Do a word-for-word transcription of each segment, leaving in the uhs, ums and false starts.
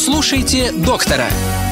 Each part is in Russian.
Слушайте доктора.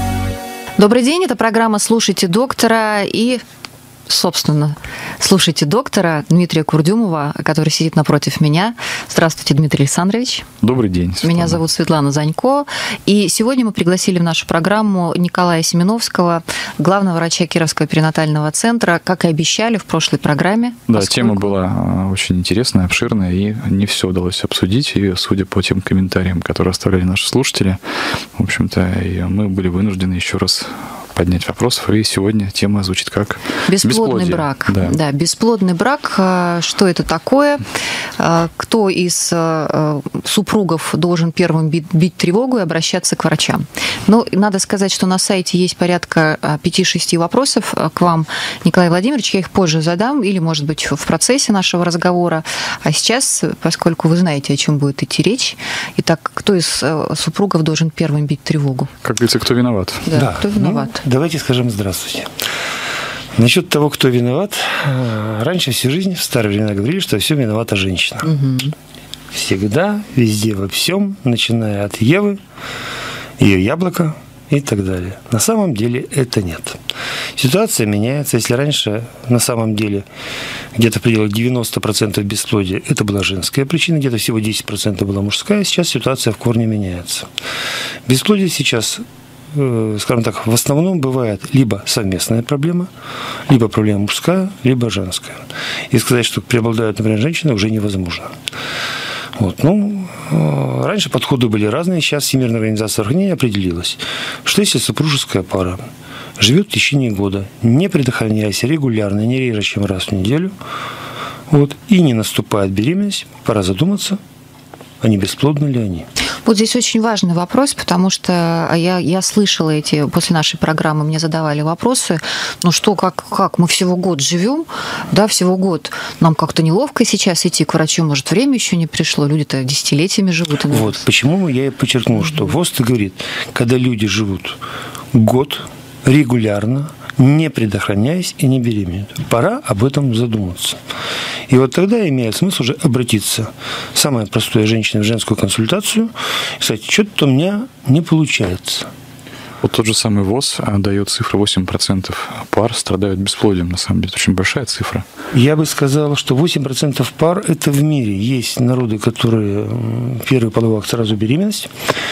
Добрый день, это программа «Слушайте доктора» и... Собственно, слушайте доктора Дмитрия Курдюмова, который сидит напротив меня. Здравствуйте, Дмитрий Александрович. Добрый день, Светлана. Меня зовут Светлана Занько. И сегодня мы пригласили в нашу программу Николая Семеновского, главного врача Кировского перинатального центра, как и обещали в прошлой программе. Да, поскольку... тема была очень интересная, обширная, и не все удалось обсудить. И, судя по тем комментариям, которые оставляли наши слушатели, в общем-то, мы были вынуждены еще раз поднять вопросов, и сегодня тема звучит как бесплодный бесплодие. брак. Да. да, бесплодный брак. Что это такое? Кто из супругов должен первым бить, бить тревогу и обращаться к врачам? Ну, надо сказать, что на сайте есть порядка пяти-шести вопросов к вам, Николай Владимирович. Я их позже задам, или, может быть, в процессе нашего разговора. А сейчас, поскольку вы знаете, о чем будет идти речь, итак, кто из супругов должен первым бить тревогу? Как говорится, кто виноват? Да, да. кто виноват? Ну, давайте скажем здравствуйте. Насчет того, кто виноват, раньше всю жизнь, в старые времена говорили, что все виновата женщина. Угу. Всегда, везде, во всем, начиная от Евы, ее яблоко и так далее. На самом деле это нет. Ситуация меняется. Если раньше на самом деле где-то в пределах девяносто процентов бесплодия это была женская причина, где-то всего десять процентов была мужская, сейчас ситуация в корне меняется. Бесплодие сейчас, скажем так, в основном бывает либо совместная проблема, либо проблема мужская, либо женская. И сказать, что преобладают, например, женщины, уже невозможно. Вот. Ну, раньше подходы были разные, сейчас Всемирная организация здравоохранения определилась, что если супружеская пара живет в течение года, не предохраняясь регулярно, не реже, чем раз в неделю, вот, и не наступает беременность, пора задуматься, а не бесплодны ли они. Вот здесь очень важный вопрос, потому что я, я слышала эти, после нашей программы мне задавали вопросы, ну что, как, как, мы всего год живем, да, всего год, нам как-то неловко сейчас идти к врачу, может, время еще не пришло, люди-то десятилетиями живут. Вот, почему я и подчеркнул, что ВОЗ говорит, когда люди живут год регулярно, не предохраняясь и не беременеют. Пора об этом задуматься. И вот тогда имеет смысл уже обратиться, самое простое, женщина в женскую консультацию, и сказать, что-то у меня не получается. Вот тот же самый ВОЗ дает цифру восемь процентов пар страдают бесплодием, на самом деле. Это очень большая цифра. Я бы сказал, что восемь процентов пар – это в мире. Есть народы, которые первый половой акт сразу беременность.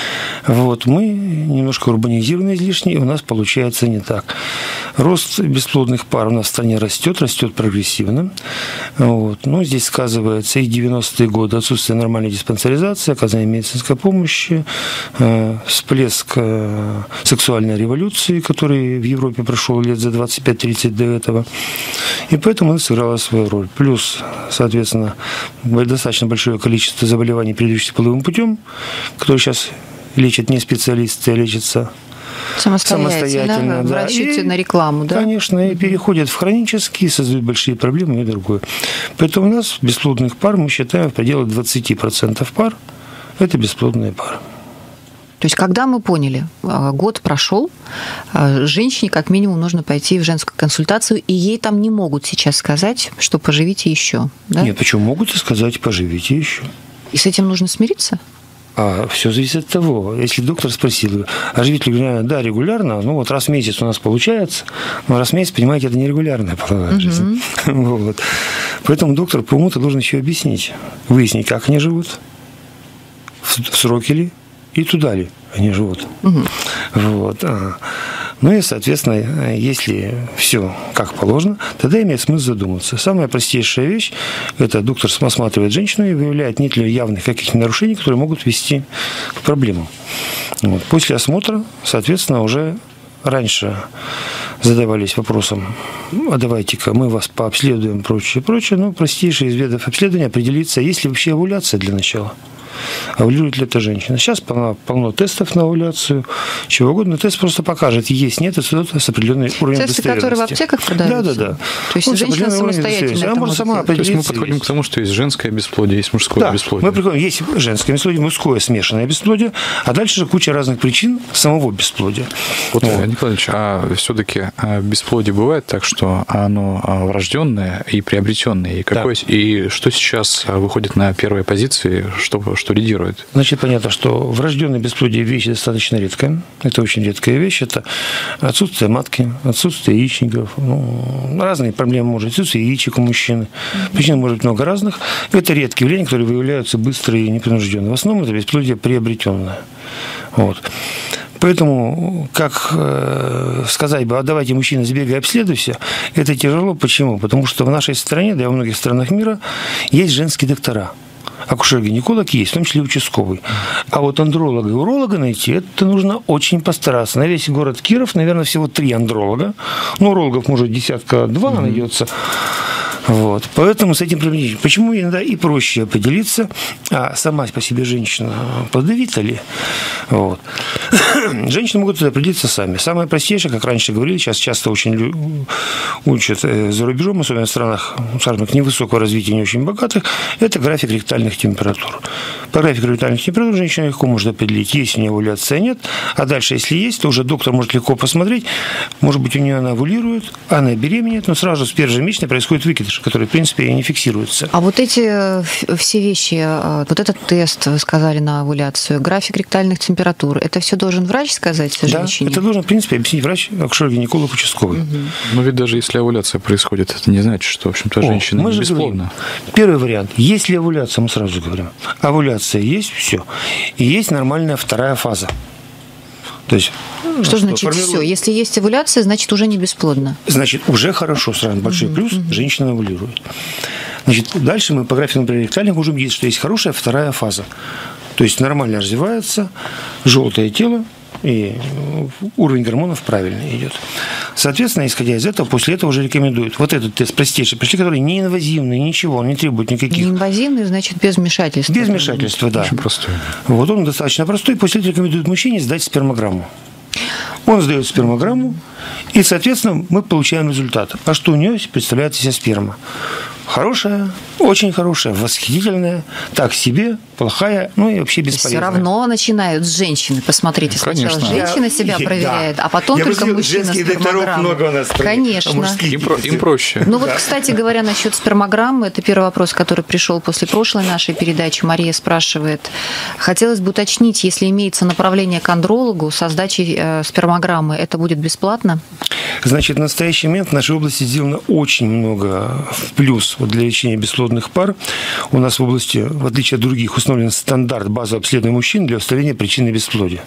Вот. Мы немножко урбанизированы излишне, и у нас получается не так. Рост бесплодных пар у нас в стране растет, растет прогрессивно. Вот. Но здесь сказывается и девяностые годы отсутствие нормальной диспансеризации, оказание медицинской помощи, э, всплеск э, сексуальной революции, который в Европе прошел лет за двадцать пять тридцать до этого. И поэтому она сыграла свою роль. Плюс, соответственно, достаточно большое количество заболеваний, передающихся половым путем, которые сейчас лечат не специалисты, а лечатся самостоятельно, самостоятельно да, да. рассчитывают И, на рекламу, да? Конечно, и переходят в хронические, создают большие проблемы и другое. Поэтому у нас бесплодных пар, мы считаем, в пределах двадцать процентов пар – это бесплодные пары. То есть, когда мы поняли, год прошел, женщине как минимум нужно пойти в женскую консультацию, и ей там не могут сейчас сказать, что поживите еще. Да? Нет, почему могут сказать, поживите еще. И с этим нужно смириться? А все зависит от того, если доктор спросил, а живите регулярно? Да, регулярно, ну вот раз в месяц у нас получается, но раз в месяц, понимаете, это нерегулярная половая жизнь. Вот. Поэтому доктор по уму-то должен еще объяснить, выяснить, как они живут, в сроки ли и туда ли они живут. Вот. Ну и, соответственно, если все как положено, тогда имеет смысл задуматься. Самая простейшая вещь – это доктор осматривает женщину и выявляет, нет ли явных каких-то нарушений, которые могут вести к проблемам. Вот. После осмотра, соответственно, уже раньше задавались вопросом, а давайте-ка мы вас пообследуем, прочее, прочее. Ну, простейший из видов обследования определиться, есть ли вообще овуляция для начала. Овулирует ли эта женщина? Сейчас полно, полно тестов на овуляцию, чего угодно. Тест просто покажет, есть, нет, это с определенный уровень Тесты, удостоверенности. которые в аптеках продаются? Да, да, да. То есть, женщина самостоятельно она может сама определиться. То есть, мы подходим к тому, что есть женское бесплодие, есть мужское да, бесплодие. мы приходим, есть женское бесплодие, мужское смешанное бесплодие, а дальше же куча разных причин самого бесплодия. Вот, вот. Николай Ильич, а все-таки бесплодие бывает так, что оно врожденное и приобретенное? И, какое, да. и что сейчас выходит на первые позиции, что, что что лидирует? Значит, понятно, что врожденное бесплодие вещь достаточно редкая. Это очень редкая вещь. Это отсутствие матки, отсутствие яичников. Ну, разные проблемы может быть. Отсутствие яичек у мужчины. Причин может быть много разных. Это редкие явления, которые выявляются быстро и непринужденно. В основном это бесплодие приобретенное. Вот. Поэтому, как э, сказать бы, а давайте, мужчина, сбегай, обследуйся, это тяжело. Почему? Потому что в нашей стране, да и во многих странах мира, есть женские доктора. Акушер-гинеколог есть, в том числе участковый. А вот андролога и уролога найти, это нужно очень постараться. На весь город Киров, наверное, всего три андролога. Ну, урологов, может, десятка-два mm-hmm. найдется. Вот. Поэтому с этим проблемой. Почему иногда и проще определиться, а сама по себе женщина плодовита ли? Вот. Женщины могут определиться сами. Самое простейшее, как раньше говорили, сейчас часто очень учат за рубежом, особенно в странах, скажем, невысокого развития, не очень богатых, это график ректальных температур. По графику ректальных температур женщина легко может определить, есть у нее овуляция, нет. А дальше, если есть, то уже доктор может легко посмотреть, может быть, у нее она овулирует, она беременеет, но сразу с первого же месяца происходит выкидыш, который, в принципе, и не фиксируется. А вот эти все вещи, вот этот тест, вы сказали, на овуляцию, график ректальных температур, это все должен врач сказать женщине? Да, это должен, в принципе, объяснить врач, акушер-гинеколог, участковый. Угу. Но ведь даже если овуляция происходит, это не значит, что, в общем-то, женщина не бесплодна. Первый вариант. Есть ли овуляция, мы сразу говорим. Овуляция есть, все. И есть нормальная вторая фаза. То есть, что, что значит формирует... все? Если есть овуляция, значит, уже не бесплодно. Значит, уже хорошо, сразу большой mm-hmm. плюс, женщина овулирует. Значит, дальше мы по графику ректальных можем видеть, что есть хорошая вторая фаза. То есть нормально развивается, желтое тело, и уровень гормонов правильно идет. Соответственно, исходя из этого, после этого уже рекомендуют вот этот тест простейший, почти который не инвазивный, ничего, он не требует никаких. Не инвазивный, значит, без вмешательства. Без вмешательства, да. Очень простой. Вот он достаточно простой. После этого рекомендуют мужчине сдать спермограмму. Он сдает спермограмму, и, соответственно, мы получаем результат. А что у нее представляет из себя сперма? Хорошая, очень хорошая, восхитительная, так себе, плохая, ну и вообще бесполезная. Все равно начинают с женщины. Посмотрите, сначала Конечно. женщина себя я, проверяет, да. а потом я только мужчина спермограмму. Много у нас Конечно. А им, про, им проще. Ну вот, кстати говоря, насчет спермограммы, это первый вопрос, который пришел после прошлой нашей передачи. Мария спрашивает, хотелось бы уточнить, если имеется направление к андрологу со сдачей э, спермограммы, это будет бесплатно? Значит, в настоящий момент в нашей области сделано очень много в плюс вот для лечения бесплодных пар. У нас в области, в отличие от других, установлен стандарт базового обследования мужчин для установления причины бесплодия.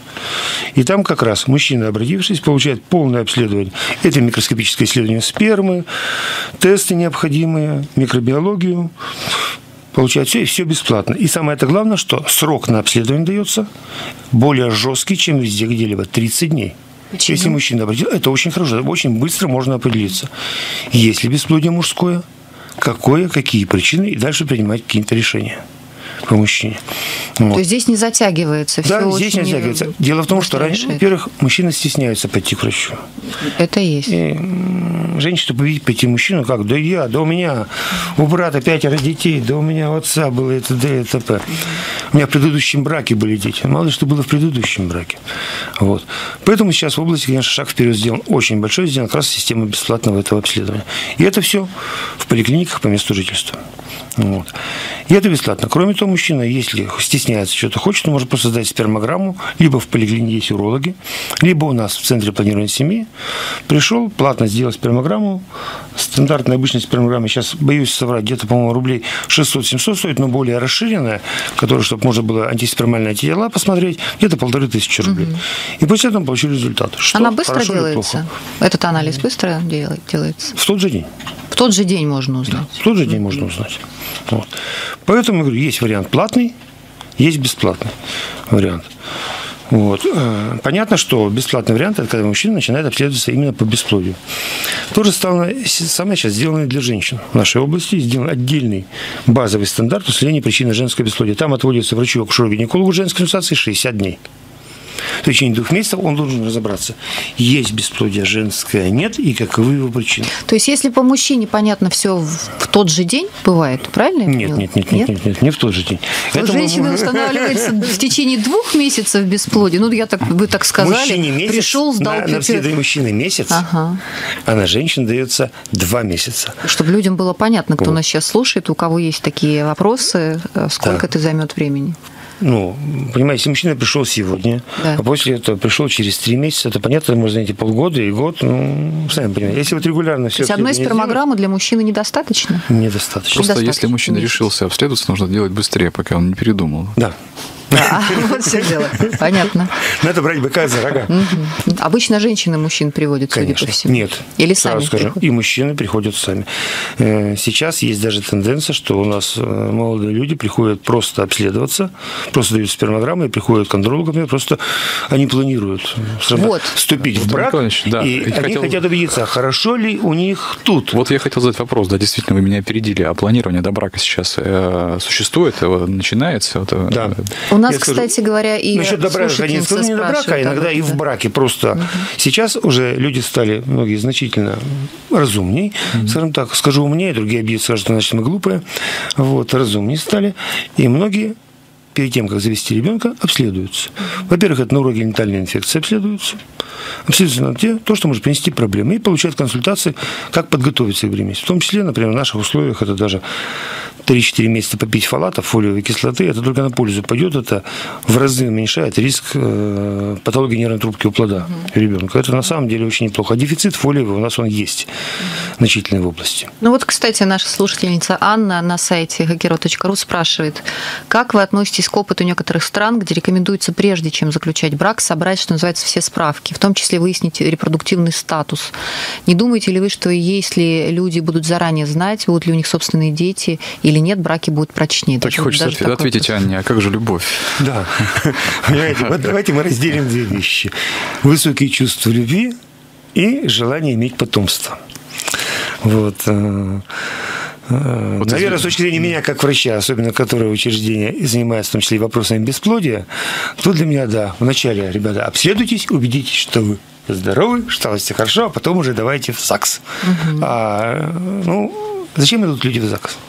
И там как раз мужчины, обратившись, получают полное обследование. Это микроскопическое исследование спермы, тесты необходимые, микробиологию. Получают все, и все бесплатно. И самое это главное, что срок на обследование дается более жесткий, чем везде где-либо, тридцать дней. Почему? Если мужчина обратил, это очень хорошо, очень быстро можно определиться. Есть ли бесплодие мужское, какое, какие причины, и дальше принимать какие-то решения по мужчине. Вот. То есть здесь не затягивается? Да, все здесь не затягивается. Дело в том, что раньше, во-первых, мужчины стесняются пойти к врачу. Это есть. И женщина, чтобы увидеть, пойти мужчину, как, да я, да у меня, у брата пятеро детей, да у меня у отца было это, да и т.п. У меня в предыдущем браке были дети. Мало ли, что было в предыдущем браке. Вот. Поэтому сейчас в области, конечно, шаг вперед сделан очень большой, сделан как раз система бесплатного этого обследования. И это все в поликлиниках по месту жительства. Вот. И это бесплатно. Кроме того, мужчина, если стесняется, что-то хочет, он может просто сдать спермограмму, либо в поликлинике есть урологи, либо у нас в Центре планирования семьи. Пришел, платно сделал спермограмму. Стандартная обычная спермограмма, сейчас, боюсь соврать, где-то, по-моему, рублей шестьсот-семьсот стоит, но более расширенная, которая, чтобы можно было антиспермальные антитела посмотреть, где-то полторы тысячи рублей. Угу. И после этого получили результат. Что, она быстро делается? Этот анализ быстро делается? В тот же день. В тот же день можно узнать? Да, в тот же день можно узнать. Вот. Поэтому, я говорю, есть вариант платный, есть бесплатный вариант. Вот. Понятно, что бесплатный вариант – это когда мужчина начинает обследоваться именно по бесплодию. То же самое сейчас сделано и для женщин. В нашей области сделан отдельный базовый стандарт исследования причины женского бесплодия. Там отводится врачу, акушеру-гинекологу женской консультации шестьдесят дней. В течение двух месяцев он должен разобраться, есть бесплодие женское, нет, и каковы его причины. То есть, если по мужчине понятно все в, в тот же день бывает, правильно? Нет, нет, нет, нет, нет, нет, не в тот же день. У женщины устанавливается в течение двух месяцев бесплодие. Ну, я так, вы так сказали. Месяц, пришел, сдал на, на обследование мужчины месяц, ага. а на женщин дается два месяца. Чтобы людям было понятно, кто вот. нас сейчас слушает, у кого есть такие вопросы, сколько да. это займет времени. Ну, понимаете, если мужчина пришел сегодня, да. а после этого пришел через три месяца, то понятно, можно найти полгода и год, ну, сами понимаете. Если вот регулярно все... То есть одной спермограммы для мужчины недостаточно? Недостаточно. Просто недостаточно. если мужчина Нет. решился обследоваться, нужно делать быстрее, пока он не передумал. Да. А, вот все дело. Понятно. Надо брать быка за рога. Угу. Обычно женщины мужчин приводят, Конечно. судя по всему. Нет. Или сами скажем, и мужчины приходят сами. Сейчас есть даже тенденция, что у нас молодые люди приходят просто обследоваться, просто дают спермограммы и приходят к андрологам, просто они планируют вот. вступить в брак, да. и они хотел... хотят убедиться, хорошо ли у них тут. Вот я хотел задать вопрос, да, действительно, вы меня опередили, а планирование до брака сейчас э, существует, начинается? Вот, да. У нас, я кстати скажу, говоря, и насчет до брака, не скажу, не до брака, а иногда и в браке просто. Угу. Сейчас уже люди стали, многие значительно разумней, угу. скажем так, скажу умнее, другие обидят, скажут, что значит мы глупые, вот, разумнее стали, и многие перед тем, как завести ребенка, обследуются. Во-первых, это на уровне генитальной инфекции обследуются, обследуются на те, то, что может принести проблемы, и получают консультации, как подготовиться к беременности. В том числе, например, в наших условиях это даже три-четыре месяца попить фолата, фолиевой кислоты, это только на пользу пойдет, это в разы уменьшает риск э, патологии нервной трубки у плода угу. ребенка. Это на самом деле очень неплохо. А дефицит фолиевый у нас он есть значительный в области. Ну вот, кстати, наша слушательница Анна на сайте хакерот точка ру спрашивает, как вы относитесь к опыту некоторых стран, где рекомендуется, прежде чем заключать брак, собрать, что называется, все справки, в том числе выяснить репродуктивный статус. Не думаете ли вы, что если люди будут заранее знать, будут ли у них собственные дети или нет, браки будут прочнее? Очень хочется ответить, ответить Анне, а как же любовь? Да. Понимаете, вот давайте мы разделим две вещи. Высокие чувства любви и желание иметь потомство. Вот. Вот Наверное, это... с точки зрения меня, как врача, особенно которое учреждение занимается в том числе и вопросами бесплодия, то для меня, да, вначале, ребята, обследуйтесь, убедитесь, что вы здоровы, что у вас все хорошо, а потом уже давайте в ЗАГС. Угу. А, ну, зачем идут люди в ЗАГС?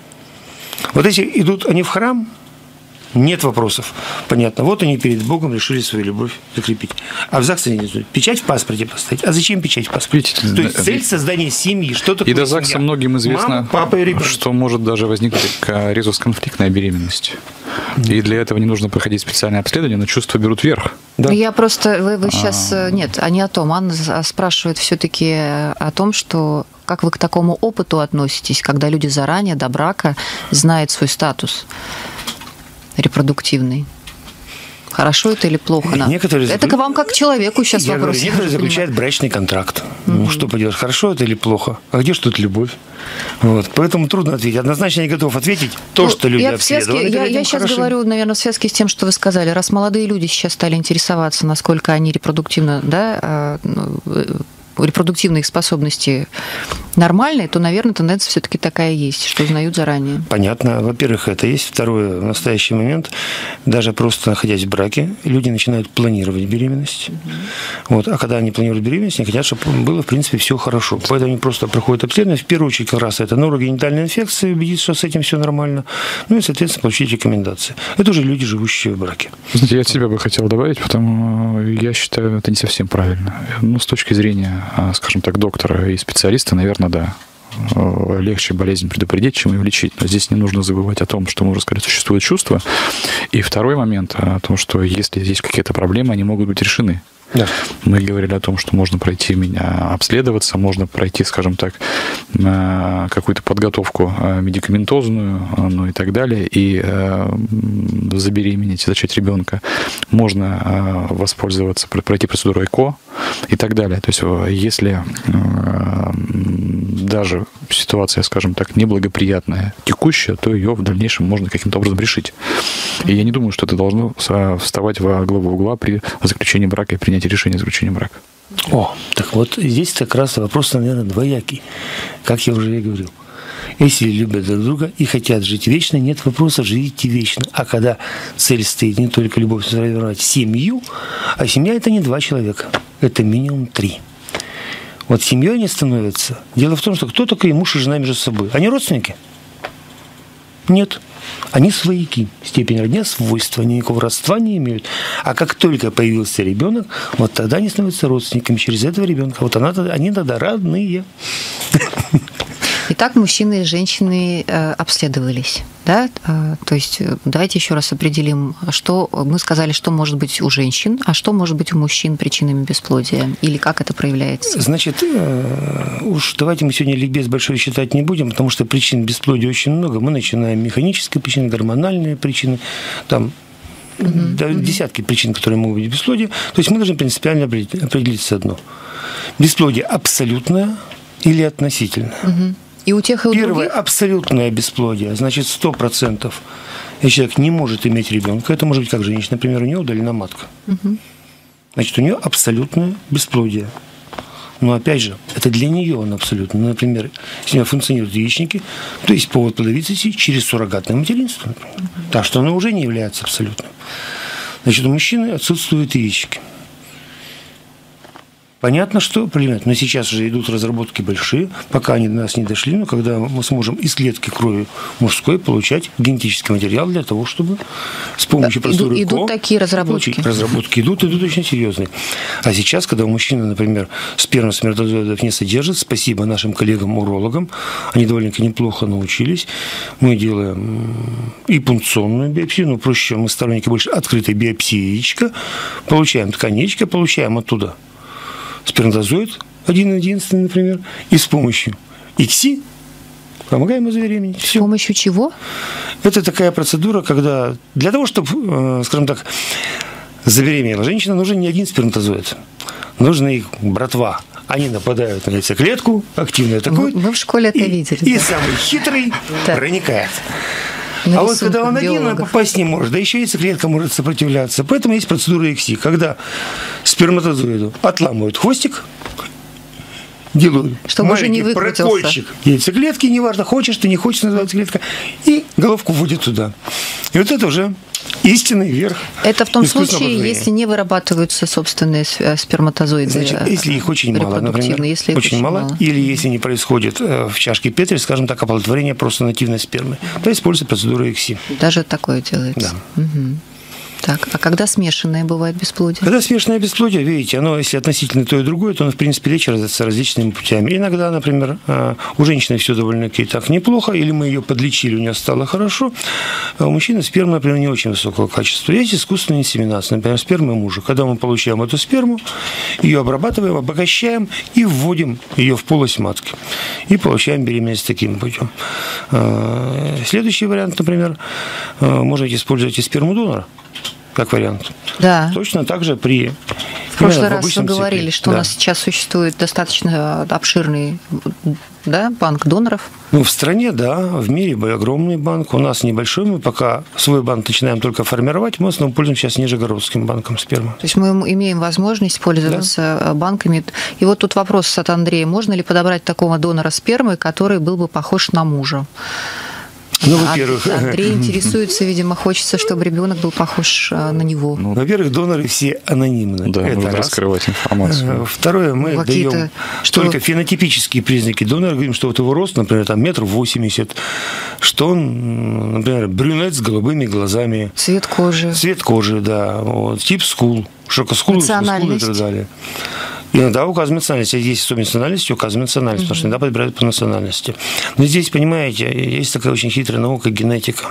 Вот если идут они в храм, нет вопросов. Понятно. Вот они перед Богом решили свою любовь закрепить. А в ЗАГС они не идут. Печать в паспорте поставить. А зачем печать в паспорте? Видите, То есть цель создания семьи. Что такое и до ЗАГСа семья? Многим известно, Мама, папа и ребенок. Что может даже возникнуть резус-конфликтная беременность. Mm-hmm. И для этого не нужно проходить специальное обследование, но чувства берут верх. Да. Я просто... Вы, вы сейчас... А... Нет, а не о том. Анна спрашивает все-таки о том, что... Как вы к такому опыту относитесь, когда люди заранее до брака знают свой статус репродуктивный? Хорошо это или плохо? Некоторые... Это к вам как к человеку сейчас я вопрос. Говорю, некоторые заключают брачный контракт. Mm-hmm. Ну, что поделаешь, хорошо это или плохо? А где же тут любовь? Вот. Поэтому трудно ответить. Однозначно не готов ответить то, ну, что люди я обследовали. Я, я сейчас говорю, наверное, в связке с тем, что вы сказали. Раз молодые люди сейчас стали интересоваться, насколько они репродуктивно, да, репродуктивные их способности нормальные, то, наверное, тенденция все-таки такая есть, что узнают заранее. Понятно. Во-первых, это есть. Второе, в настоящий момент, даже просто находясь в браке, люди начинают планировать беременность. Угу. Вот. А когда они планируют беременность, они хотят, чтобы было, в принципе, все хорошо. Поэтому они просто проходят обследование. В первую очередь, как раз это нейрогенитальная инфекция, убедиться, что с этим все нормально. Ну и, соответственно, получить рекомендации. Это уже люди, живущие в браке. Знаете, я от себя бы хотел добавить, потому я считаю, это не совсем правильно. Ну, с точки зрения, скажем так, доктора и специалиста, наверное, да, легче болезнь предупредить, чем ее лечить. Но здесь не нужно забывать о том, что, можно сказать, существует чувство. И второй момент о том, что если здесь какие-то проблемы, они могут быть решены. Да. Мы говорили о том, что можно пройти меня обследоваться, можно пройти, скажем так, какую-то подготовку медикаментозную, ну и так далее, и забеременеть, зачать ребенка. Можно воспользоваться, пройти процедуру ЭКО и так далее. То есть, если даже ситуация, скажем так, неблагоприятная, текущая, то ее в дальнейшем можно каким-то образом решить. И я не думаю, что это должно вставать во главу угла при заключении брака и принятии решения о заключении брака. О, так вот здесь как раз вопрос, наверное, двоякий. Как я уже и говорил. Если любят друг друга и хотят жить вечно, нет вопроса, живите вечно. А когда цель стоит не только любовь, сформировать семью, а семья – это не два человека, это минимум три. Вот семьей они становятся. Дело в том, что кто такой муж и жена между собой? Они родственники? Нет. Они свояки. Степень родня, свойства, они никакого родства не имеют. А как только появился ребенок, вот тогда они становятся родственниками через этого ребенка. Вот она, они тогда родные. Итак, мужчины и женщины обследовались, да? То есть давайте еще раз определим, что мы сказали, что может быть у женщин, а что может быть у мужчин причинами бесплодия, или как это проявляется? Значит, уж давайте мы сегодня ликбез большой считать не будем, потому что причин бесплодия очень много. Мы начинаем механические причины, гормональные причины, там Uh-huh. Да, uh-huh. десятки причин, которые могут быть бесплодие. То есть мы должны принципиально определиться одно. Бесплодие абсолютное или относительное. Uh-huh. И у тех, и у Первое других? Абсолютное бесплодие, значит, сто процентов человек не может иметь ребенка. Это может быть как женщина, например, у нее удалена матка. Uh-huh. Значит, у нее абсолютное бесплодие. Но опять же, это для нее он абсолютно. Например, если у нее функционируют яичники, то есть повод плодовитости через суррогатное материнство. Uh-huh. Так что оно уже не является абсолютным. Значит, у мужчины отсутствуют яички. Понятно, что проблема. Но сейчас уже идут разработки большие, пока они до нас не дошли, но когда мы сможем из клетки крови мужской получать генетический материал для того, чтобы с помощью процедуры ИКО... Идут такие разработки? Получить. Разработки идут, идут очень серьезные. А сейчас, когда у мужчины, например, сперма сперматозоидов не содержит, спасибо нашим коллегам-урологам, они довольно-таки неплохо научились, мы делаем и пункционную биопсию, но проще, мы сторонники больше открытой биопсии яичка, получаем ткань яичка, получаем оттуда сперматозоид, один-единственный, например, и с помощью ИКСИ помогаем ему забеременеть. С помощью чего? Это такая процедура, когда для того, чтобы, скажем так, забеременела женщина, нужен не один сперматозоид. Нужна их братва. Они нападают на яйцеклетку, активно атакуют. Мы в школе это и, видели. И да. самый хитрый да. проникает. На а вот когда он один, биологов. он попасть не может, да еще яйцеклетка может сопротивляться. Поэтому есть процедура ИКСИ, когда сперматозоиду отламывают хвостик, делают чтобы уже не выкрутился. Прокольчик яйцеклетки, неважно, хочешь ты, не хочешь, называется клетка, и головку вводят туда. И вот это уже истинный верх. Это в том случае, если не вырабатываются собственные сперматозоиды. Значит, если их очень мало, например, если очень, очень мало, мало, или если не происходит в чашке Петри, скажем так, оплодотворение просто нативной спермы, то используется процедура ИКСИ. Даже такое делается. Да. Угу. Так, а когда смешанное бывает бесплодие? Когда смешанное бесплодие, видите, оно, если относительно то и другое, то оно, в принципе, лечится различными путями. Иногда, например, у женщины все довольно-таки так неплохо, или мы ее подлечили, у нее стало хорошо, а у мужчины сперма, например, не очень высокого качества. Есть искусственная инсеминация, например, спермы мужа. Когда мы получаем эту сперму, ее обрабатываем, обогащаем и вводим ее в полость матки. И получаем беременность таким путем. Следующий вариант, например, можете использовать и сперму донора, как вариант. Да. Точно так же при... В прошлый раз вы говорили, цикле. что да. у нас сейчас существует достаточно обширный, да, банк доноров. Ну, в стране, да, в мире огромный банк. У нас небольшой, мы пока свой банк начинаем только формировать, мы в основном пользуемся сейчас Нижегородским банком спермы. То есть мы имеем возможность пользоваться да. банками. И вот тут вопрос от Андрея. Можно ли подобрать такого донора спермы, который был бы похож на мужа? Ну, во-первых... Андрей интересуется, видимо, хочется, чтобы ребенок был похож на него. Ну, во-первых, доноры все анонимны. Да, это нужно раз. Раскрывать информацию. Второе, мы ну, даем что... только фенотипические признаки донора. Говорим, что вот его рост, например, там метр восемьдесят, что он, например, брюнет с голубыми глазами. Цвет кожи. Цвет кожи, да. Вот, тип скул, широкоскулы, скулы и так далее. Иногда указываем национальность. Если есть особенность национальности, указываем национальность, mm-hmm. потому что иногда подбирают по национальности. Но здесь, понимаете, есть такая очень хитрая наука, генетика.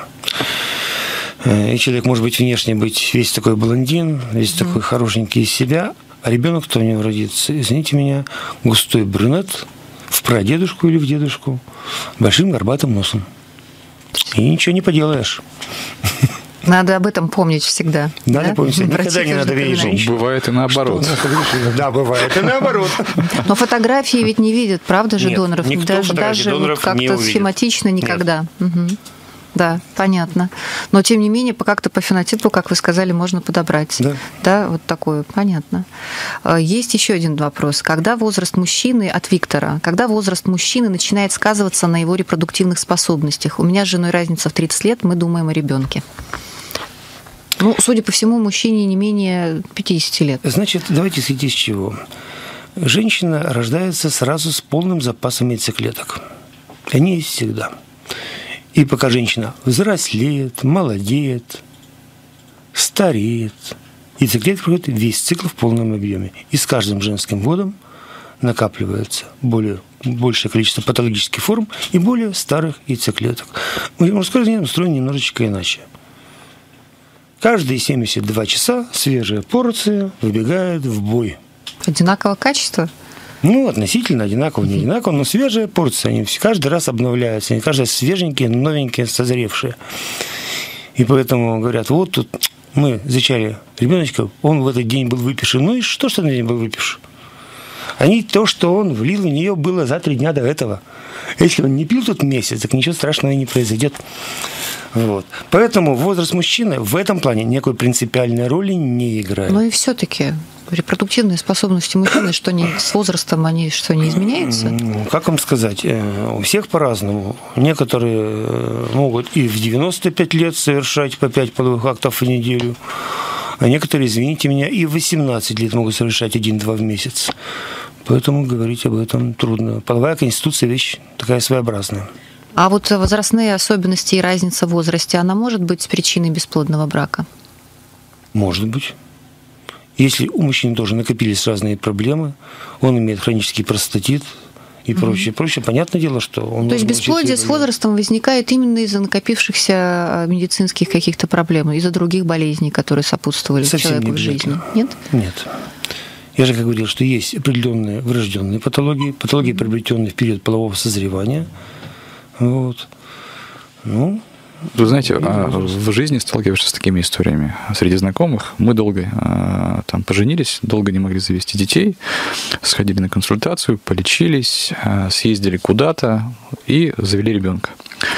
И человек может быть внешне быть весь такой блондин, весь mm-hmm. такой хорошенький из себя, а ребенок, кто у него родится, извините меня, густой брюнет в прадедушку или в дедушку, большим горбатым носом. И ничего не поделаешь. Надо об этом помнить всегда. Надо да? помнить. Никогда не надо верить женщине. Бывает и наоборот. Что? Да, бывает и наоборот. Но фотографии ведь не видят, правда же, Нет, доноров? Даже, даже доноров вот как-то схематично никогда. Угу. Да, понятно. Но, тем не менее, как-то по фенотипу, как вы сказали, можно подобрать. Да. Да, вот такое, понятно. Есть еще один вопрос. Когда возраст мужчины, от Виктора, когда возраст мужчины начинает сказываться на его репродуктивных способностях? У меня с женой разница в тридцать лет, мы думаем о ребенке. Ну, судя по всему, мужчине не менее пятидесяти лет. Значит, давайте исходить из чего. Женщина рождается сразу с полным запасом яйцеклеток. Они есть всегда. И пока женщина взрослеет, молодеет, стареет, яйцеклетки проходят весь цикл в полном объеме. И с каждым женским годом накапливается более большее количество патологических форм и более старых яйцеклеток. Мужской организм устроен немножечко иначе. Каждые семьдесят два часа свежая порция выбегает в бой. Одинакового качества? Ну, относительно одинаково, не одинаково, но свежая порция. Они каждый раз обновляются. Они каждый раз свеженькие, новенькие, созревшие. И поэтому говорят, вот тут мы зачали ребеночка, он в этот день был выпишен. Ну и что, что на день был выпишен? Они то, что он влил в нее, было за три дня до этого. Если он не пил тут месяц, так ничего страшного и не произойдет. Вот. Поэтому возраст мужчины в этом плане никакой принципиальной роли не играет. Но и все-таки репродуктивные способности мужчины, что не с возрастом, они что, не изменяются? Как вам сказать? У всех по-разному. Некоторые могут и в девяносто пять лет совершать по пять половых актов в неделю, а некоторые, извините меня, и в восемнадцать лет могут совершать один-два в месяц. Поэтому говорить об этом трудно. Половая конституция – вещь такая своеобразная. А вот возрастные особенности и разница в возрасте, она может быть причиной бесплодного брака? Может быть. Если у мужчины тоже накопились разные проблемы, он имеет хронический простатит и mm-hmm. прочее, прочее, понятное дело, что он... То есть бесплодие с возрастом возникает именно из-за накопившихся медицинских каких-то проблем, из-за других болезней, которые сопутствовали Совсем человеку не в жизни? Нет? Нет. Я же как говорил, что есть определенные врожденные патологии, патологии, приобретенные в период полового созревания. Вот. Ну, вы знаете, в жизни сталкиваешься с такими историями. Среди знакомых мы долго там поженились, долго не могли завести детей, сходили на консультацию, полечились, съездили куда-то и завели ребенка.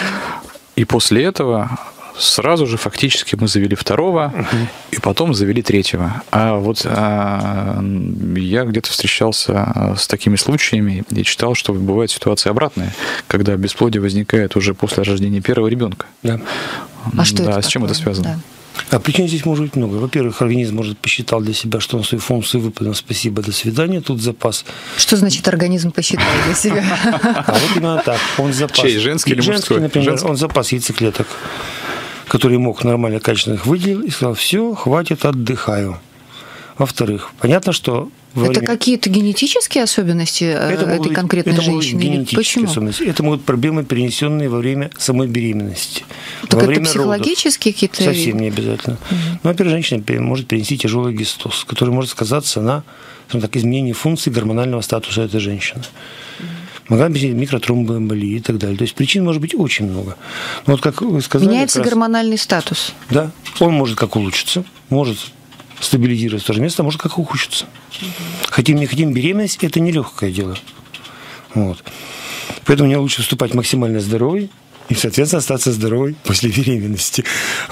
И после этого сразу же фактически мы завели второго, uh-huh. и потом завели третьего. А вот а, я где-то встречался с такими случаями и читал, что бывает ситуация обратная, когда бесплодие возникает уже после рождения первого ребенка. Да. А что да, это с чем такое? Это связано? Да. А причин здесь может быть много. Во-первых, организм, может, посчитал для себя, что он свою функцию выполнил. Спасибо, до свидания. Тут запас. Что значит организм посчитал для себя? А вот именно так. Он запас. Чей, женский или мужской? Например, он запас яйцеклеток, который мог нормально, качественно их выделил, и сказал, все, хватит, отдыхаю. Во-вторых, понятно, что... Это время... какие-то генетические особенности это этой могут, конкретной это женщины? Генетические Почему? особенности. Это могут быть проблемы, перенесенные во время самой беременности. Так во это время психологические родов. какие-то... Совсем не обязательно. Угу. Но, во-первых, женщина может перенести тяжелый гистоз, который может сказаться на, скажем так, изменении функции гормонального статуса этой женщины. Могла быть микротромбоэмболия и так далее. То есть причин может быть очень много. Но вот как вы сказали... Меняется раз, гормональный статус. Да. Он может как улучшиться, может стабилизироваться в то же место, а может как ухудшиться. Угу. Хотим, не хотим, беременность – это нелегкое дело. Вот. Поэтому мне лучше вступать максимально здоровой и, соответственно, остаться здоровой после беременности.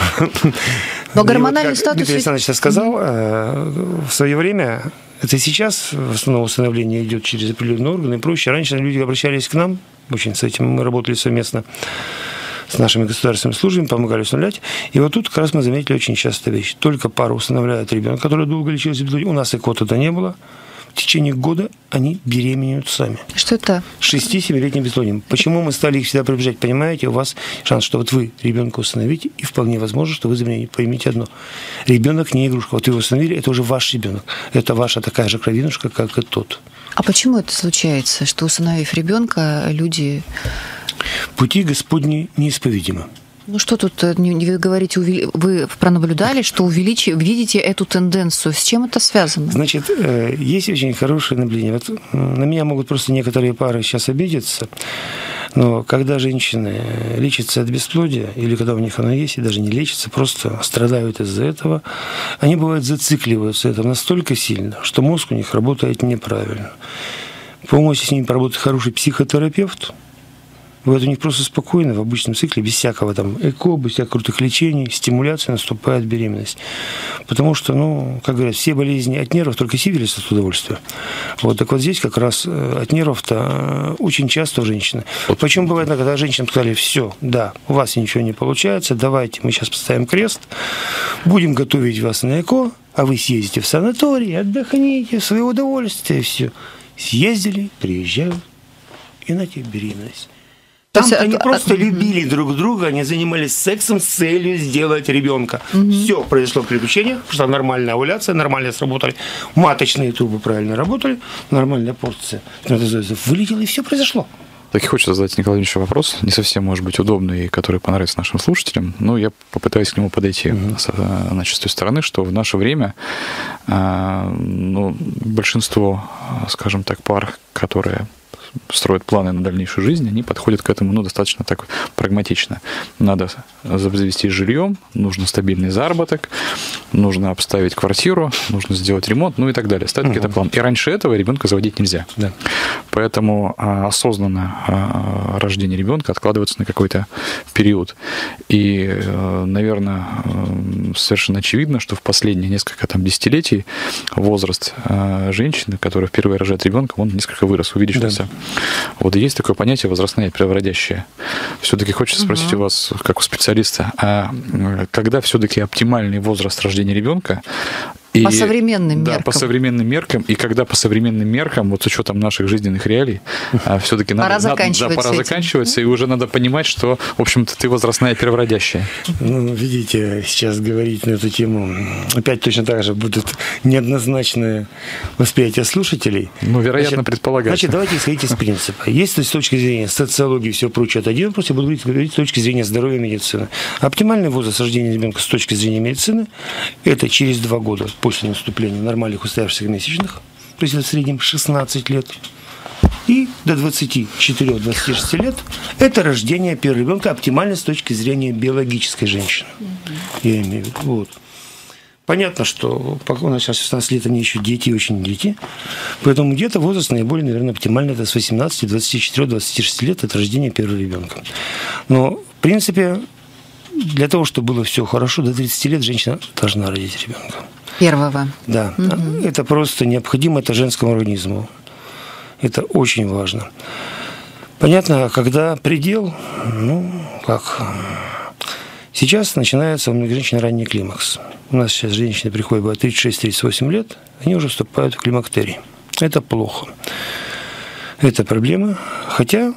Но гормональный статус... Дмитрий Александрович сказал, в свое время... Это сейчас в основном усыновление идет через определенные органы и прочее. Раньше люди обращались к нам, очень с этим мы работали совместно с нашими государственными службами, помогали усыновлять. И вот тут как раз мы заметили очень часто вещь. Только пара усыновляет ребенка, который долго лечился. У нас ЭКО тогда не было. В течение года они беременеют сами. Что это? шести-семилетним бесплодием. Почему мы стали их всегда приближать? Понимаете, у вас шанс, что вот вы ребенка усыновите, и вполне возможно, что вы забеременеете. Поймите одно. Ребенок не игрушка. Вот вы его усыновили, это уже ваш ребенок. Это ваша такая же кровинушка, как и тот. А почему это случается, что, усыновив ребенка, люди... Пути Господни неисповедимы. Ну что тут, вы говорите, вы пронаблюдали, что увеличи, видите эту тенденцию. С чем это связано? Значит, есть очень хорошее наблюдение. Вот на меня могут просто некоторые пары сейчас обидеться, но когда женщины лечатся от бесплодия, или когда у них оно есть, и даже не лечатся, просто страдают из-за этого, они, бывают, зацикливаются это настолько сильно, что мозг у них работает неправильно. По-моему, если с ними поработает хороший психотерапевт, бывает у них просто спокойно, в обычном цикле, без всякого там эко, без всяких крутых лечений, стимуляции наступает беременность. Потому что, ну, как говорят, все болезни от нервов, только сифилис от удовольствия. Вот, так вот здесь как раз от нервов-то очень часто у женщины. Почему бывает, когда женщинам сказали, все, да, у вас ничего не получается, давайте мы сейчас поставим крест, будем готовить вас на эко, а вы съездите в санаторий, отдохните, в свое удовольствие, все. Съездили, приезжают, и на тебе беременность. Там есть, они а, просто а, любили а, друг друга, они занимались сексом с целью сделать ребенка. Угу. Все, произошло приключение, пошла нормальная овуляция, нормально сработали, маточные трубы правильно работали, нормальная порция вылетела, и все произошло. Так и хочется задать Николаю Ильичу вопрос, не совсем, может быть, удобный, который понравится нашим слушателям, но я попытаюсь к нему подойти mm-hmm. с, значит, с той стороны, что в наше время ну, большинство, скажем так, пар, которые строят планы на дальнейшую жизнь, они подходят к этому ну, достаточно так прагматично. Надо завестись жильем, нужно стабильный заработок, нужно обставить квартиру, нужно сделать ремонт, ну и так далее. Ставить какой-то план. И раньше этого ребенка заводить нельзя. Да. Поэтому осознанно рождение ребенка откладывается на какой-то период. И, наверное, совершенно очевидно, что в последние несколько там, десятилетий возраст женщины, которая впервые рожает ребенка, он несколько вырос, увеличился. Да. Вот и есть такое понятие возрастное первородящее. Все-таки хочется спросить угу. у вас, как у специалиста, а когда все-таки оптимальный возраст рождения ребенка? И, по современным да, меркам. по современным меркам. И когда по современным меркам, вот с учетом наших жизненных реалий, все-таки пора надо, заканчивать, да, пора заканчиваться, и уже надо понимать, что, в общем-то, ты возрастная первородящая. Ну, видите, сейчас говорить на эту тему, опять точно так же будут неоднозначное восприятие слушателей. Ну, вероятно, значит, предполагается. Значит, давайте исходить из принципа. Если с точки зрения социологии и все прочее, это один вопрос, я буду говорить с точки зрения здоровья и медицины. Оптимальный возраст рождения ребенка с точки зрения медицины – это через два года после наступления нормальных устоявшихся месячных, то есть в среднем шестнадцать лет, и до двадцати четырёх - двадцати шести лет – это рождение первого ребенка оптимально с точки зрения биологической женщины. Я имею в виду. Вот. Понятно, что пока у нас сейчас шестнадцать лет, они еще дети, очень дети, поэтому где-то возраст наиболее, наверное, оптимальный – это с восемнадцати, двадцати четырёх - двадцати шести лет – это рождение первого ребенка. Но, в принципе, для того, чтобы было все хорошо, до тридцати лет женщина должна родить ребенка. Первого. Да, угу. Это просто необходимо, это женскому организму. Это очень важно. Понятно, когда предел, ну, как... Сейчас начинается у многих женщин ранний климакс. У нас сейчас женщины приходят в тридцать шесть - тридцать восемь лет, они уже вступают в климактерий. Это плохо. Это проблема, хотя...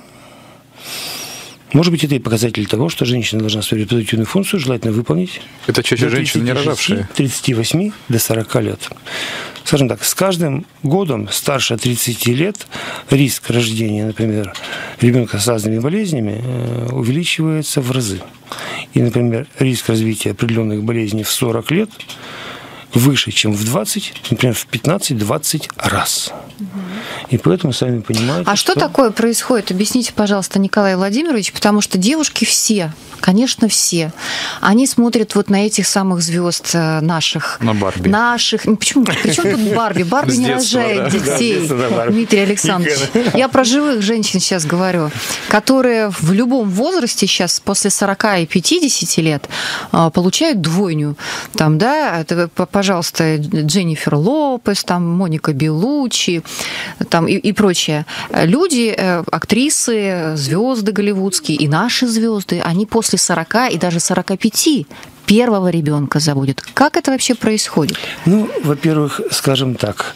Может быть, это и показатель того, что женщина должна свою репродуктивную функцию желательно выполнить. Это чаще женщины, не рожавшие. С тридцати восьми до сорока лет. Скажем так, с каждым годом старше тридцати лет риск рождения, например, ребенка с разными болезнями увеличивается в разы. И, например, риск развития определенных болезней в сорок лет выше, чем в двадцать, например, в пятнадцать-двадцать раз. И поэтому сами понимаете, А что, что такое происходит? Объясните, пожалуйста, Николай Владимирович, потому что девушки все, конечно, все, они смотрят вот на этих самых звезд наших. На Барби. Наших. Почему? Причем тут Барби? Барби не рожает детей. Дмитрий Александрович. Я про живых женщин сейчас говорю, которые в любом возрасте сейчас, после сорока и пятидесяти лет, получают двойню. Там, да, это, пожалуйста, Дженнифер Лопес, там, Моника Беллуччи, там, и, и прочее. Люди, актрисы, звезды голливудские и наши звезды, они после сорока и даже сорока пяти первого ребенка заводят. Как это вообще происходит? Ну, во-первых, скажем так,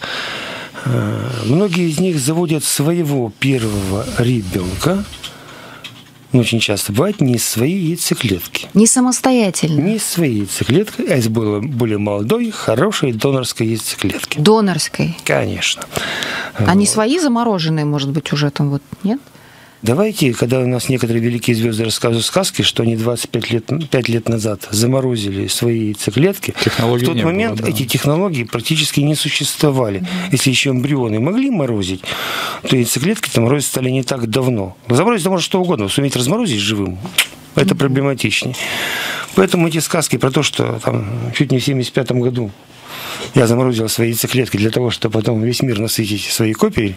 многие из них заводят своего первого ребенка, но очень часто бывает не из своей яйцеклетки. Не самостоятельно. Не из своей яйцеклетки, а из более, более молодой, хорошей донорской яйцеклетки. Донорской? Конечно. Они вот. Свои замороженные, может быть, уже там вот, нет? Давайте, когда у нас некоторые великие звезды рассказывают сказки, что они двадцать пять лет, пять лет назад заморозили свои яйцеклетки, технологий в тот момент было, да. эти технологии практически не существовали. Mm-hmm. Если еще эмбрионы могли морозить, то яйцеклетки-то морозить стали не так давно. Заморозить можно что угодно, суметь разморозить живым. Это mm-hmm. проблематичнее. Поэтому эти сказки про то, что там чуть не в семьдесят пятом году я заморозил свои яйцеклетки для того, чтобы потом весь мир насытить своей копией,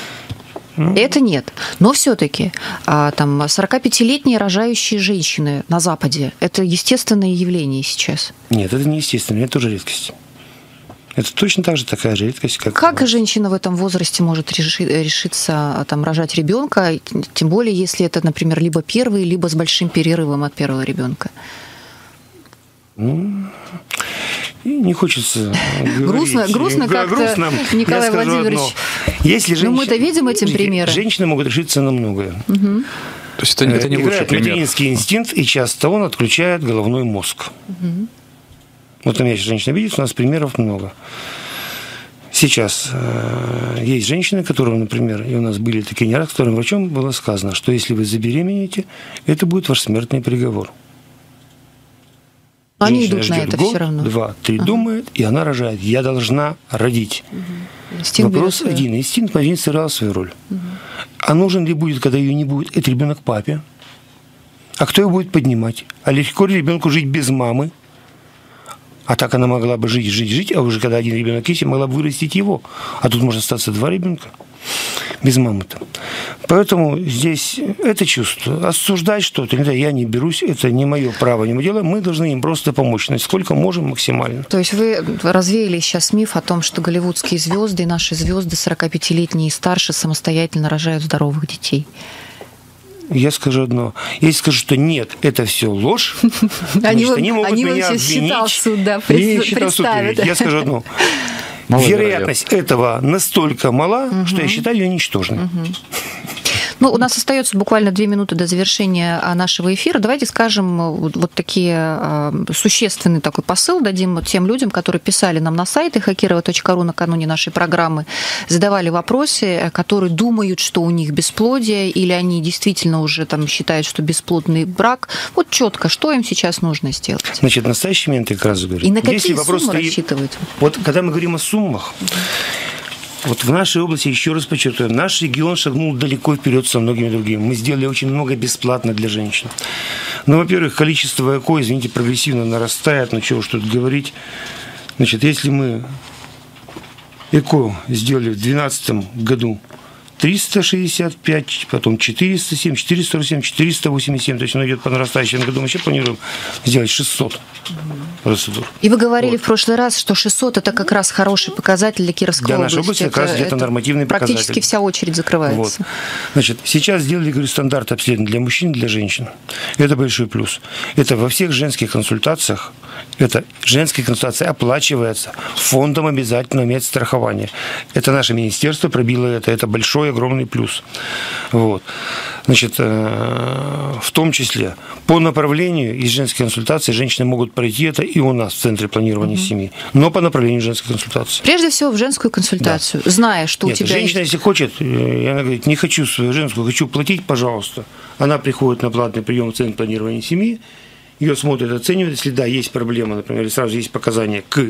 это нет. Но все-таки там сорокапятилетние рожающие женщины на Западе – это естественное явление сейчас. Нет, это не естественно, это тоже редкость. Это точно так же такая же редкость, как... Как женщина в этом возрасте может реши, решиться там, рожать ребенка, тем более, если это, например, либо первый, либо с большим перерывом от первого ребенка? Ну, не хочется грустно, говорить. Грустно как-то, грустно. Николай Владимирович. Одно. Если женщина, но мы-то видим эти примеры. Женщины могут решиться на многое. Угу. То есть это, это не лучший пример. Материнский инстинкт, и часто он отключает головной мозг. Угу. Вот у меня сейчас женщина видит, у нас примеров много. Сейчас э, есть женщины, которые, например, и у нас были такие не раз, которым врачом было сказано, что если вы забеременеете, это будет ваш смертный приговор. Они Женщина идут на это год, все равно. Два, три ага. думает, и она рожает. Я должна родить. Угу. Инстинкт Вопрос один. Инстинкт материнства сыграл свою роль. Угу. А нужен ли будет, когда ее не будет, этот ребенок папе? А кто его будет поднимать? А легко ли ребенку жить без мамы? А так она могла бы жить, жить, жить, а уже когда один ребенок есть, могла бы вырастить его. А тут может остаться два ребенка без мамы-то. Поэтому здесь это чувство. Осуждать что-то, я не берусь, это не мое право, не мое дело. Мы должны им просто помочь, насколько можем максимально. То есть вы развеяли сейчас миф о том, что голливудские звезды и наши звезды сорокапятилетние и старше самостоятельно рожают здоровых детей? Я скажу одно. Если скажу, что нет, это все ложь, они, значит, они могут они меня обвинить. Считал суд, да, пред, считал суд. Я скажу одно. Мало Вероятность вероятно. этого настолько мала, угу. что я считаю ее ничтожной. Угу. Ну, у нас остается буквально две минуты до завершения нашего эфира. Давайте скажем вот, вот такие существенный такой посыл дадим тем людям, которые писали нам на сайте хакирова точка ру накануне нашей программы, задавали вопросы, которые думают, что у них бесплодие, или они действительно уже там считают, что бесплодный брак. Вот четко, что им сейчас нужно сделать? Значит, в настоящий момент я как раз говорю. И на какие Если суммы стоит... рассчитывают? Вот когда мы говорим о суммах, вот в нашей области, еще раз подчеркиваю, наш регион шагнул далеко вперед со многими другими. Мы сделали очень много бесплатно для женщин. Ну, во-первых, количество ЭКО, извините, прогрессивно нарастает. Ну, чего уж тут говорить. Значит, если мы ЭКО сделали в две тысячи двенадцатом году триста шестьдесят пять, потом четыреста семь, четыреста сорок семь, четыреста восемьдесят семь, то есть оно идет по нарастающей. В этом году мы еще планируем сделать шестьсот процедур. И вы говорили вот. в прошлый раз, что шестьсот – это как раз хороший показатель для Кировской для области. Для нашей области как раз где-то нормативный практически показатель. Практически вся очередь закрывается. Вот. Значит, сейчас сделали, говорю, стандарт обследования для мужчин и для женщин. Это большой плюс. Это во всех женских консультациях, это женская консультация оплачивается фондом обязательного медстрахования. Это наше министерство пробило это, это большой, огромный плюс. Вот. Значит, в том числе по направлению из женской консультации женщины могут пройти это и у нас в Центре планирования mm-hmm. семьи, но по направлению женской консультации. Прежде всего в женскую консультацию, да. зная, что Нет, у тебя женщина, есть... если хочет, и она говорит, не хочу свою женскую, хочу платить, пожалуйста. Она приходит на платный прием в Центр планирования семьи, ее смотрят, оценивают, если да, есть проблема, например, или сразу есть показания к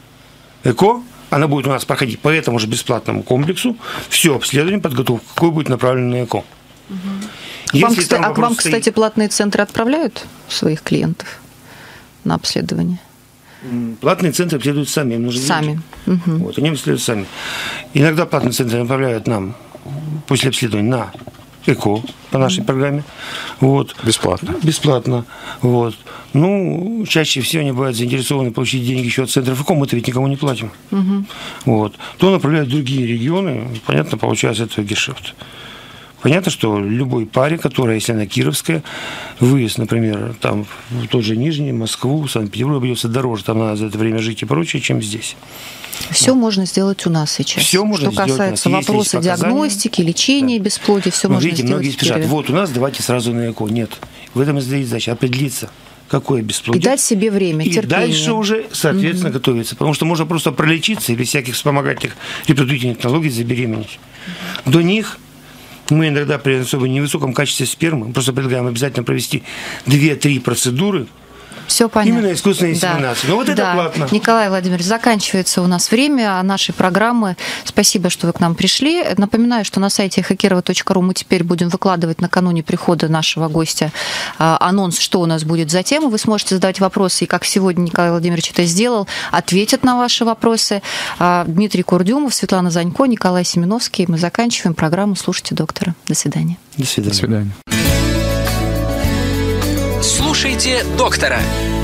ЭКО, она будет у нас проходить по этому же бесплатному комплексу, все обследование, подготовка, какой будет направлен на ЭКО. Угу. Вам, кстати, а к вам, стоит... кстати, платные центры отправляют своих клиентов на обследование? Платные центры обследуют сами, им нужны сами. Угу. Вот, они обследуют сами. Иногда платные центры направляют нам после обследования на ЭКО по нашей программе. Вот. Бесплатно. Бесплатно. Вот. Ну, чаще всего они бывают заинтересованы получить деньги еще от центров ЭКО, мы-то ведь никому не платим. Угу. Вот. То направляют в другие регионы, понятно, получается это гешефт. Понятно, что любой паре, которая, если она кировская, выезд, например, там в тот же Нижний, Москву, Санкт-Петербург обойдется дороже, там надо за это время жить и прочее, чем здесь. Все вот. Можно сделать у нас сейчас. Все можно Что касается вопроса диагностики, лечения, да. бесплодия, все можно видите, сделать. Многие спешат. Вот у нас давайте сразу на ЭКО. Нет. В этом и стоит задача определиться, какое бесплодие. И дать себе время, и терпение. дальше уже, соответственно, угу. готовиться. Потому что можно просто пролечиться и без всяких вспомогательных репродуктивных технологий забеременеть. Угу. До них мы иногда при особо невысоком качестве спермы просто предлагаем обязательно провести две-три процедуры. Все понятно. Именно искусственная инсеминация. Да. Но вот это да. платно. Николай Владимирович, заканчивается у нас время нашей программы. Спасибо, что вы к нам пришли. Напоминаю, что на сайте хакирова точка ру мы теперь будем выкладывать накануне прихода нашего гостя анонс, что у нас будет за тема. Вы сможете задавать вопросы, и как сегодня Николай Владимирович это сделал, ответят на ваши вопросы. Дмитрий Курдюмов, Светлана Занько, Николай Семеновский. Мы заканчиваем программу «Слушайте доктора». До свидания. До свидания. До свидания. Слушайте доктора.